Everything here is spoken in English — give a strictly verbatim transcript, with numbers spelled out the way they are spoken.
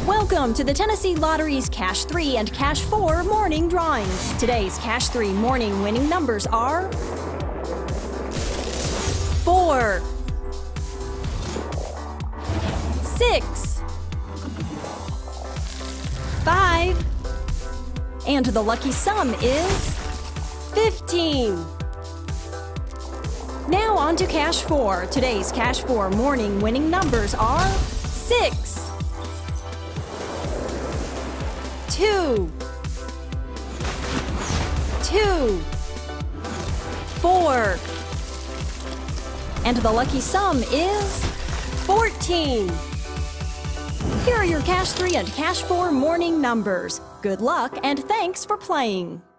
Welcome to the Tennessee Lottery's Cash three and Cash four morning drawings. Today's Cash three morning winning numbers are four, six, five, and the lucky sum is fifteen. Now on to Cash four. Today's Cash four morning winning numbers are six, two, two, four, and the lucky sum is fourteen. Here are your Cash three and Cash four morning numbers. Good luck and thanks for playing.